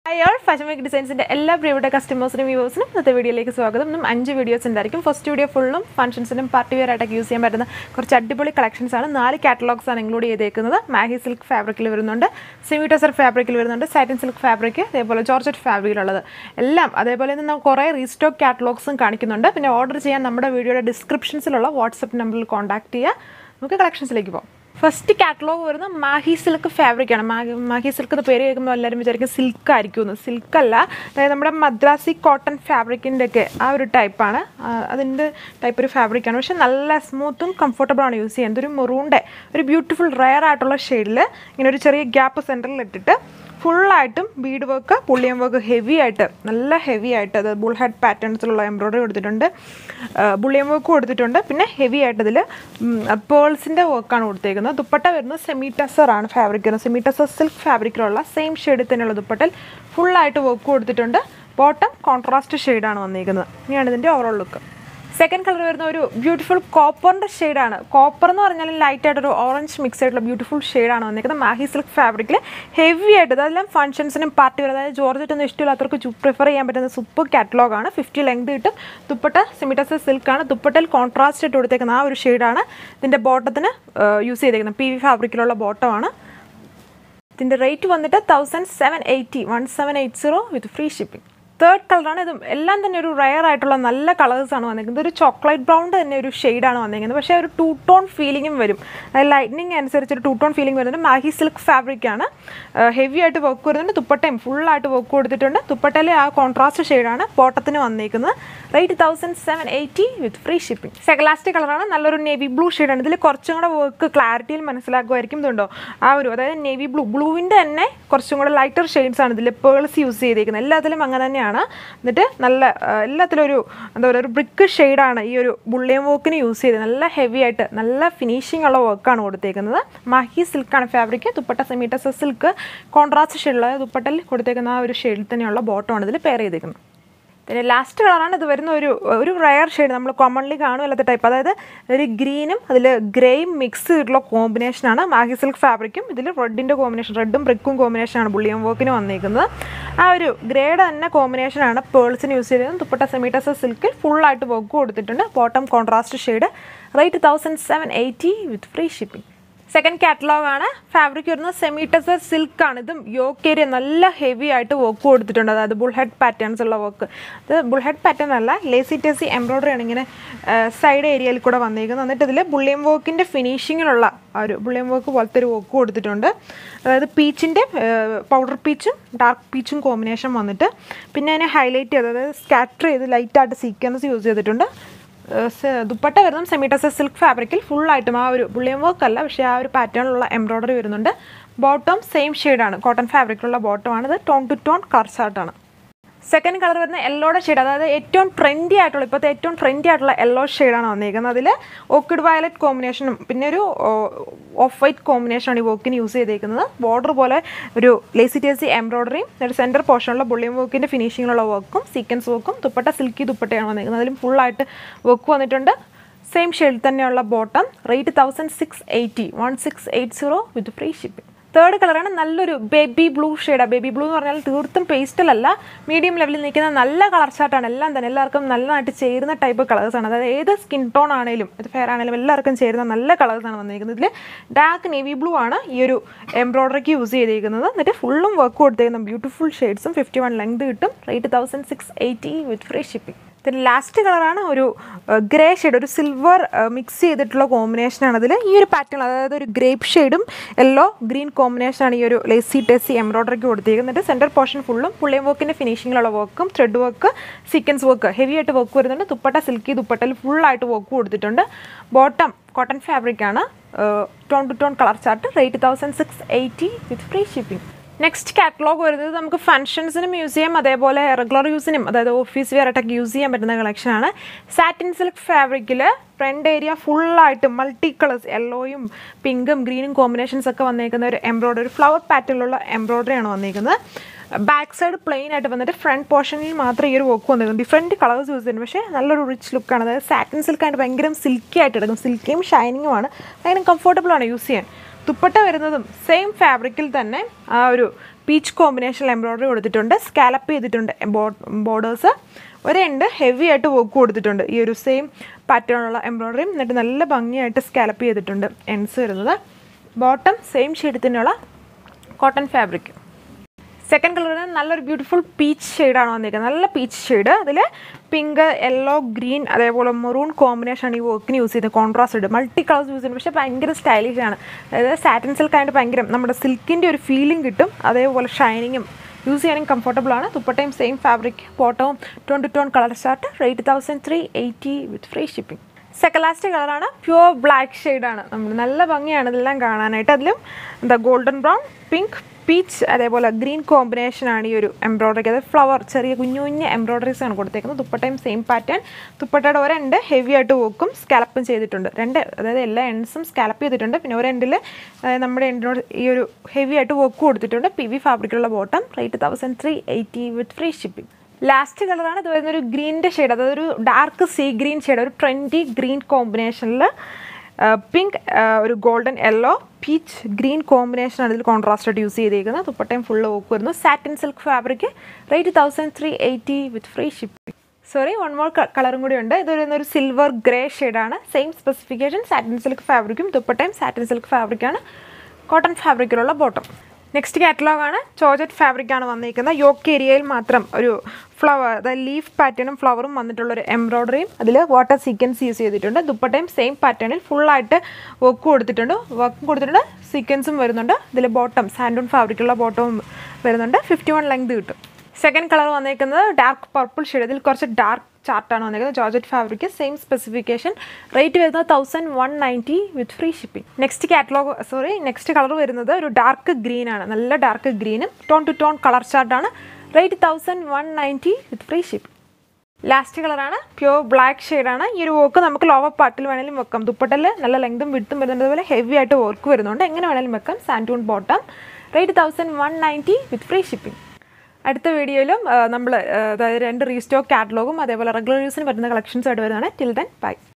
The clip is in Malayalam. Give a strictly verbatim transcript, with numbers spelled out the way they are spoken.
Hi all, Fashion Week Designs in all private customers and viewers. This video is five videos. First video full functions and partywear attack use cheap collections four catalogs are included. Mahi silk fabric, semi-tussar fabric, satin silk fabric, georgette fabric. All restock catalogs and order video descriptions WhatsApp number contact. Collections. First catalog is Mahi silk fabric. Mahi silk is silk. Silk is Madrasi cotton fabric. That is a type of fabric. It is smooth and comfortable to use. It is a beautiful, rare shade. It is a gap center. Full item, bead work, pullium work, heavy item, nalla heavy item. The bullhead patterns embroidery kodutittunde, bullium work kodutittunde, pinne heavy item idile pearls inde work aanu koduthekkunnu. Dupatta varuna semi tussar aanu fabric, semi tussar silk fabric ulla same shade thaneyulla dupattal full item work kodutittunde. Bottom contrast shade aanu vannekkunnu. Iniyanu idinte overall look. Second color is a beautiful copper shade. Copper is light orange mixed beautiful shade. Mahi silk fabric heavy functions and partywear. Georgette and prefer a super catalog. fifty length. Dupatta semi-tussar silk. Dupatta contrast shade. Then the bottom use P V fabric bottom. Then the rate is seventeen eighty, seventeen eighty with free shipping. Third color is a rare colors. It is chocolate brown shade. It is a two-tone feeling. Lightning and two-tone feeling. Mahi silk fabric. Heavy work. Full work. Contrast shade. Rate seventeen eighty with free shipping. Second last color is navy blue shade. It is work clarity. Navy blue. Blue in lighter shades. Pearls use. That is a brick shade. This bullion work use heavy finishing work. Mahi silk fabric, dupatta semi-tussar silk, contrast shade dupatta shade bottom. The last color is a rare shade. We commonly see the type of green and grey mixed combination. Mahi silk fabric. This is red combination. Red and brick combination. Bullion work. This grey combination pearls use semi-tussar silk. Full work. Bottom contrast shade. Rate seventeen eighty with free shipping. Second catalog is fabric semi-tussar silk. Yoke area heavy work. The bullhead patterns work. The bullhead pattern is lacy tassy embroidery side area. Bullion work in the finishing. Bullion work work. The peach in the powder peach, dark peach combination. Pinna highlight scatter light art sequence use. Dupatta varunam semi-tussar silk fabric full item bullion work alla പക്ഷേ pattern ulla embroidery varununde. Bottom same shade aanu, cotton fabric ulla bottom aanu, tone to tone color chart aanu. Second color is yellow shade. That is trendy. trendy yellow shade. That is ochre violet combination. Off-white combination. Use border lacy tassy embroidery. Center portion bullion work finishing work. Sequence work. Dupatta silky dupatta. Full work. Same shade bottom. Rate sixteen eighty. sixteen eighty with free shipping. Third color is a baby blue shade. Baby blue is pastel. Medium level is a color chart. It is a type of colors. It is skin tone. It is fair. It is colors. Dark navy blue is embroidery. That is full work. Beautiful shades. fifty-one length. Rate sixteen eighty with free shipping. The last color is a grey shade, a silver uh, mix combination. This is a pattern, a grape shade, yellow, green combination, a lacy tassy embroidery. The center portion full, pullion work in finishing work, thread work, sequence work, heavy work, dupatta silky, dupatta full work. Bottom cotton fabric, uh, tone to tone color chart, rate sixteen eighty with free shipping. Next catalog is functions in a museum, regular use in office wear museum collection. Satin silk fabric, front area full item, multicolors, yellow, pink, green combinations embroidery, flower pattern embroidery. Back side plain at front portion work different colors use rich look. Satin silk and silky, silky, shining, comfortable use. Dupatta varunnathum same fabric il thanne aa oru peach കോമ്പിനേഷനിൽ എംബ്രോയ്ഡറി കൊടുത്തിട്ടുണ്ട്, സ്കാലപ്പ് ചെയ്തിട്ടുണ്ട് ബോർഡേഴ്സ്. ഒരു എൻഡ് ഹെവി ആയിട്ട് വർക്ക് കൊടുത്തിട്ടുണ്ട്, ഈ ഒരു സെയിം പാറ്റേണുള്ള എംബ്രോയ്ഡറിയും. എന്നിട്ട് നല്ല ഭംഗിയായിട്ട് സ്കാലപ്പ് ചെയ്തിട്ടുണ്ട് എൻഡ്സ് വരുന്നത്. ബോട്ടം സെയിം ഷെയ്ഡ് തന്നെയുള്ള കോട്ടൺ ഫാബ്രിക്. സെക്കൻഡ് കളറിന് നല്ലൊരു ബ്യൂട്ടിഫുൾ പീച്ച് ഷെയ്ഡാണ് വന്നിരിക്കുന്നത്, നല്ല പീച്ച് ഷെയ്ഡ്. അതിൽ പിങ്ക്, യെല്ലോ, ഗ്രീൻ അതേപോലെ മെറൂൺ കോമ്പിനേഷനാണ് ഈ വർക്കിന് യൂസ് ചെയ്തത്. കോൺട്രാസ്റ്റ് ഉണ്ട്, മൾട്ടി കളേഴ്സ് യൂസ് ചെയ്യുന്നത്, പക്ഷേ ഭയങ്കര സ്റ്റൈലിഷ് ആണ്. അതായത് സാറ്റിൻ സിൽക്ക് ആയിട്ട് ഭയങ്കര നമ്മുടെ സിൽക്കിൻ്റെ ഒരു ഫീലിംഗ് കിട്ടും. അതേപോലെ ഷൈനിങ്ങും യൂസ് ചെയ്യാനും കംഫർട്ടബിൾ ആണ്. ദുപ്പട്ടയും സെയിം ഫാബ്രിക്, ബോട്ടവും tone to tone colour chart. Rate thousand three eighty with free shipping. Second last കളറാണ് പ്യുവർ ബ്ലാക്ക് ഷെയ്ഡാണ്. നമ്മൾ നല്ല ഭംഗിയാണ് ഇതെല്ലാം കാണാനായിട്ട്. അതിലും എന്താ ഗോൾഡൻ ബ്രൗൺ, പിങ്ക്, പീച്ച് അതേപോലെ ഗ്രീൻ കോമ്പിനേഷനാണ് ഈ ഒരു എംബ്രോയ്ഡറിക്ക്. അത് ഫ്ലവർ ചെറിയ കുഞ്ഞു കുഞ്ഞ് എംബ്രോയ്ഡറീസ് ആണ് കൊടുത്തേക്കുന്നത്. ദുപ്പട്ടയും സെയിം പാറ്റേൺ. ദുപ്പട്ടയുടെ ഒരു എൻഡ് ഹെവി ആയിട്ട് വോക്കും സ്കാലപ്പും ചെയ്തിട്ടുണ്ട്. രണ്ട് അതായത് എല്ലാ എൻഡ്സും സ്കാലപ്പ് ചെയ്തിട്ടുണ്ട്. പിന്നെ ഒരു എൻഡിൽ നമ്മുടെ എൻഡിനോട് ഈ ഒരു ഹെവി ആയിട്ട് വർക്ക് കൊടുത്തിട്ടുണ്ട്. പി വി ഫാബ്രിക്കുള്ള bottom. Rate thousand three eighty with free shipping. Last കളറാണ് ഇത് വരുന്നൊരു ഗ്രീനിൻ്റെ ഷെയ്ഡ്, അതായത് ഒരു ഡാർക്ക് സീ ഗ്രീൻ ഷെയ്ഡ്, ഒരു ട്രെൻഡി ഗ്രീൻ കോമ്പിനേഷനിൽ പിങ്ക്, ഒരു ഗോൾഡൻ യെല്ലോ, പീച്ച് ഗ്രീൻ കോമ്പിനേഷനാണ് ഇതിൽ കോൺട്രാസ്റ്റ് ആയിട്ട് യൂസ് ചെയ്തേക്കുന്നത്. ദുപ്പട്ടയും ഫുള്ള് വർക്ക് വരുന്നു. Satin silk fabric. Rate thousand three eighty with free shipping. Sorry one more കളറും കൂടി ഉണ്ട്. ഇത് വരുന്നൊരു സിൽവർ ഗ്രേ ഷെയ്ഡാണ്. സെയിം സ്പെസിഫിക്കേഷൻ, സാറ്റിൻ സിൽക്ക് ഫാബ്രിക്കും. ദുപ്പട്ടയും സാറ്റിൻ സിൽക്ക് ഫാബ്രിക്കാണ്. കോട്ടൺ ഫാബ്രിക്കിലുള്ള ബോട്ടം. നെക്സ്റ്റ് കാറ്റലോഗാണ്. ജോർജറ്റ് ഫാബ്രിക്കാണ് വന്നിരിക്കുന്നത്. യോക്ക് ഏരിയയിൽ മാത്രം ഒരു ഫ്ലവർ, അതായത് ലീഫ് പാറ്റേണും ഫ്ലവറും വന്നിട്ടുള്ളൊരു എംബ്രോയ്ഡറിയും അതിൽ വാട്ടർ സീക്വൻസ് യൂസ് ചെയ്തിട്ടുണ്ട്. ദുപ്പട്ടയും സെയിം പാറ്റേണിൽ ഫുള്ളായിട്ട് വർക്ക് കൊടുത്തിട്ടുണ്ട്. വർക്കും കൊടുത്തിട്ടുണ്ട്, സീക്വൻസും വരുന്നുണ്ട്. ഇതിൽ ബോട്ടം സാൻഡൂൺ ഫാബ്രിക്കുള്ള ബോട്ടവും വരുന്നുണ്ട്. ഫിഫ്റ്റി വൺ ലെങ്ത് കിട്ടും. സെക്കൻഡ് കളർ വന്നിരിക്കുന്നത് ഡാർക്ക് പർപ്പിൾ ഷെയ്ഡ്. ഇതിൽ കുറച്ച് ഡാർക്ക് ചാർട്ടാണ് വന്നിരിക്കുന്നത്. Georgette fabric, same specification. Rate വരുന്നത് thousand one ninety with free shipping. Next catalogue sorry next colour വരുന്നത് ഒരു ഡാർക്ക് ഗ്രീൻ ആണ്. നല്ല ഡാർക്ക് ഗ്രീനും ടോൺ ടു ടോൺ കളർ ചാർട്ടാണ്. Rate thousand one ninety with free shipping. Last കളറാണ് പ്യുവർ ബ്ലാക്ക് ഷെയ്ഡാണ്. ഈ ഒരു വർക്ക് നമുക്ക് ലോവർ പാർട്ടിൽ വേണമെങ്കിലും വെക്കാം. ദുപ്പട്ടയിൽ നല്ല ലെങ്തും വിടുത്തും വരുന്നത്, അതുപോലെ ഹെവി ആയിട്ട് വർക്ക് വരുന്നുണ്ട്. എങ്ങനെ വേണമെങ്കിലും വെക്കാം. Santoon bottom. Rate thousand one ninety with free shipping. അടുത്ത വീഡിയോയിലും നമ്മൾ അതായത് രണ്ട് റീസ്റ്റോക്ക് കാറ്റലോഗും അതേപോലെ റെഗുലർ യൂസിന് പറ്റുന്ന കളക്ഷൻസ് ആയിട്ട് വരുന്നതാണ്. Till then by.